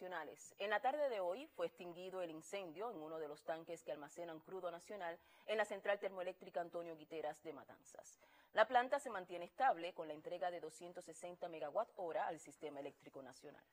nacionales. En la tarde de hoy fue extinguido el incendio en uno de los tanques que almacenan crudo nacional en la central termoeléctrica Antonio Guiteras de Matanzas. La planta se mantiene estable con la entrega de 260 megawatt-hora al sistema eléctrico nacional.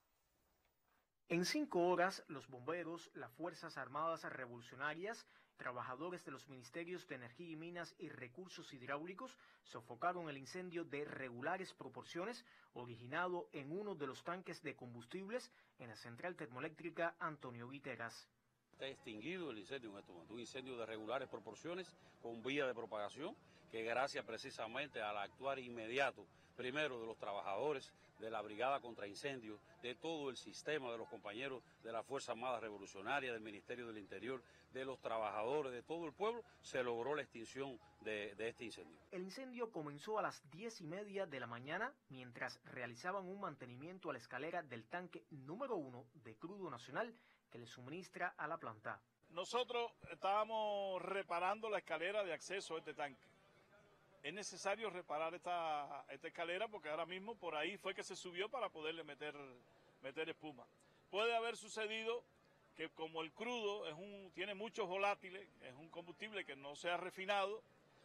En 5 horas, los bomberos, las Fuerzas Armadas Revolucionarias, trabajadores de los Ministerios de Energía y Minas y Recursos Hidráulicos sofocaron el incendio de regulares proporciones originado en uno de los tanques de combustibles en la central termoeléctrica Antonio Guiteras. Está extinguido el incendio en este momento, un incendio de regulares proporciones con vía de propagación que gracias precisamente al actuar inmediato, primero de los trabajadores de la Brigada contra Incendios, de todo el sistema de los compañeros de la Fuerza Armada Revolucionaria, del Ministerio del Interior, de los trabajadores, de todo el pueblo, se logró la extinción de este incendio. El incendio comenzó a las 10:30 de la mañana mientras realizaban un mantenimiento a la escalera del tanque número 1 de crudo nacional que le suministra a la planta. Nosotros estábamos reparando la escalera de acceso a este tanque. Es necesario reparar esta escalera porque ahora mismo por ahí fue que se subió para poderle meter espuma. Puede haber sucedido que como el crudo tiene muchos volátiles, es un combustible que no se ha refinado,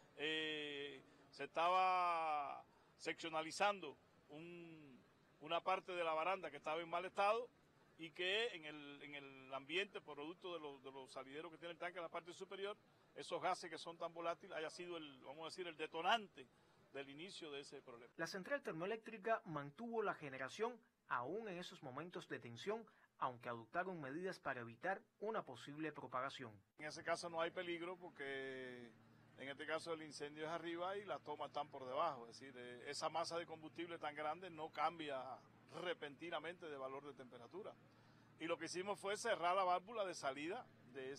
se estaba seccionalizando una parte de la baranda que estaba en mal estado y que en el ambiente, producto de los salideros que tiene el tanque en la parte superior, esos gases que son tan volátiles haya sido el detonante del inicio de ese problema. La central termoeléctrica mantuvo la generación aún en esos momentos de tensión, aunque adoptaron medidas para evitar una posible propagación. En ese caso no hay peligro porque en este caso el incendio es arriba y las tomas están por debajo, es decir, esa masa de combustible tan grande no cambia repentinamente de valor de temperatura. Y lo que hicimos fue cerrar la válvula de salida de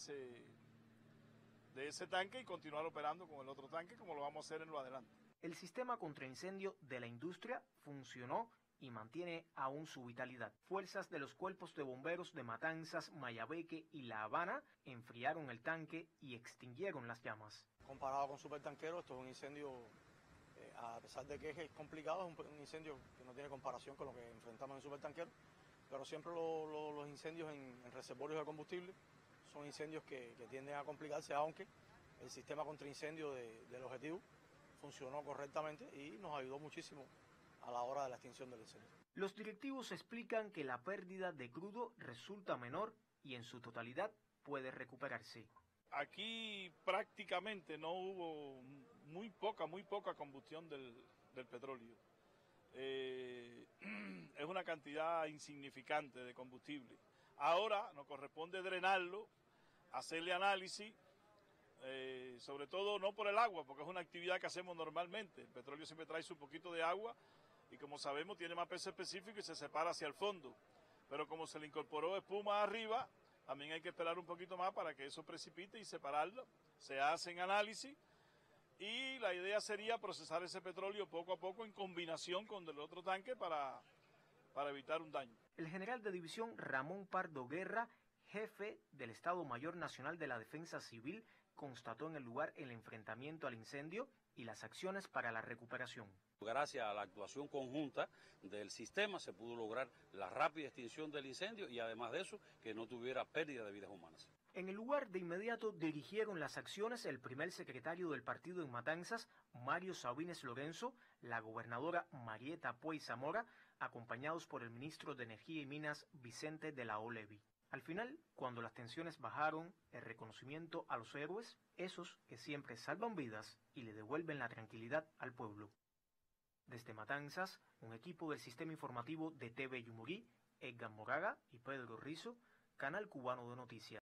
ese tanque y continuar operando con el otro tanque como lo vamos a hacer en lo adelante. El sistema contra incendio de la industria funcionó y mantiene aún su vitalidad. Fuerzas de los cuerpos de bomberos de Matanzas, Mayabeque y La Habana enfriaron el tanque y extinguieron las llamas. Comparado con supertanquero, esto es un incendio, a pesar de que es complicado, es un incendio que no tiene comparación con lo que enfrentamos en supertanquero, pero siempre los incendios en reservorios de combustible son incendios que tienden a complicarse, aunque el sistema contra incendio del objetivo funcionó correctamente y nos ayudó muchísimo a la hora de la extinción del incendio. Los directivos explican que la pérdida de crudo resulta menor y en su totalidad puede recuperarse. Aquí prácticamente no hubo muy poca combustión del petróleo. Es una cantidad insignificante de combustible. Ahora nos corresponde drenarlo, hacerle análisis, sobre todo no por el agua, porque es una actividad que hacemos normalmente. El petróleo siempre trae su poquito de agua y como sabemos tiene más peso específico y se separa hacia el fondo. Pero como se le incorporó espuma arriba, también hay que esperar un poquito más para que eso precipite y separarlo. Se hacen análisis y la idea sería procesar ese petróleo poco a poco en combinación con el otro tanque para evitar un daño. El general de división Ramón Pardo Guerra, jefe del Estado Mayor Nacional de la Defensa Civil, constató en el lugar el enfrentamiento al incendio y las acciones para la recuperación. Gracias a la actuación conjunta del sistema se pudo lograr la rápida extinción del incendio y además de eso que no tuviera pérdida de vidas humanas. En el lugar de inmediato dirigieron las acciones el primer secretario del partido en Matanzas, Mario Sabines Lorenzo, la gobernadora Marieta Puey Zamora, acompañados por el ministro de Energía y Minas, Vicente de la Olevi. Al final, cuando las tensiones bajaron, el reconocimiento a los héroes, esos que siempre salvan vidas y le devuelven la tranquilidad al pueblo. Desde Matanzas, un equipo del sistema informativo de TV Yumurí, Edgar Moraga y Pedro Rizo, Canal Cubano de Noticias.